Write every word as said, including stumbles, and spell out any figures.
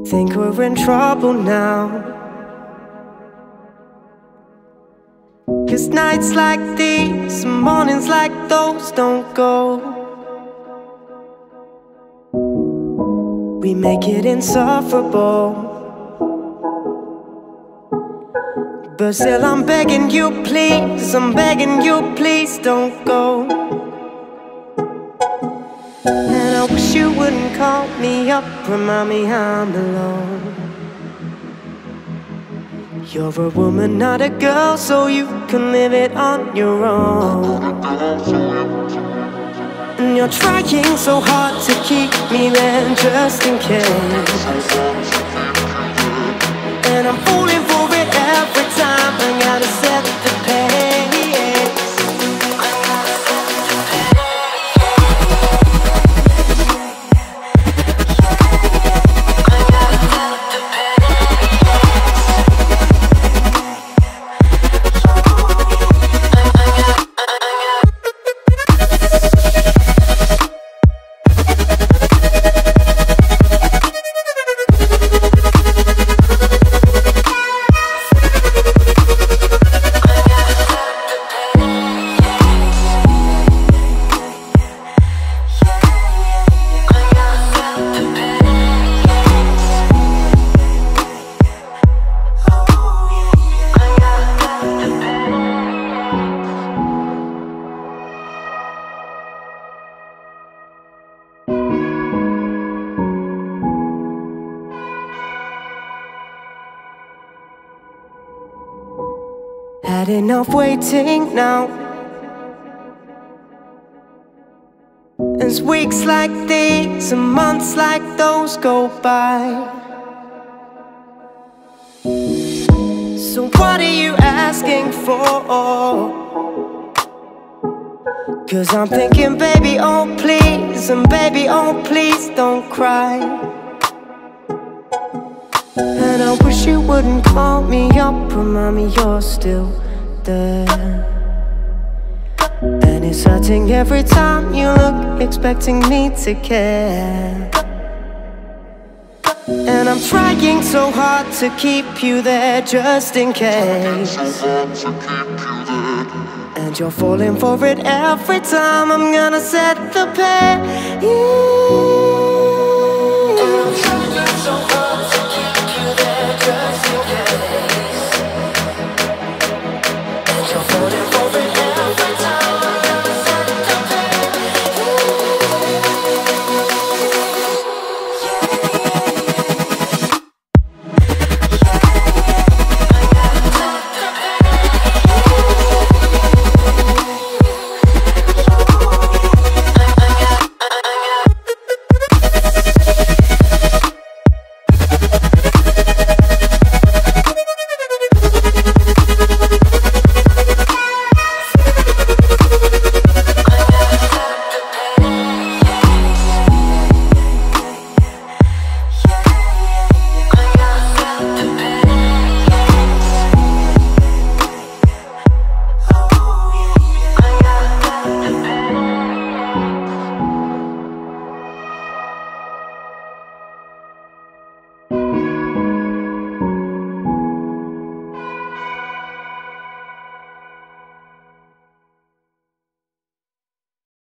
Think we're in trouble now, 'cause nights like these, mornings like those don't go. We make it insufferable, but still I'm begging you please, I'm begging you please don't go. And I wish you wouldn't call me up, remind me I'm alone. You're a woman, not a girl, so you can live it on your own. And you're trying so hard to keep me there just in case, and I'm falling for it every time. I gotta set the pace. Had enough waiting now. As weeks like these and months like those go by, so what are you asking for? 'Cause I'm thinking, baby, oh please, and baby, oh please don't cry. And I wish you wouldn't call me up, remind me you're still there. And it's hurting every time you look, expecting me to care. And I'm trying so hard to keep you there just in case, and you're falling for it every time. I'm gonna set the pace.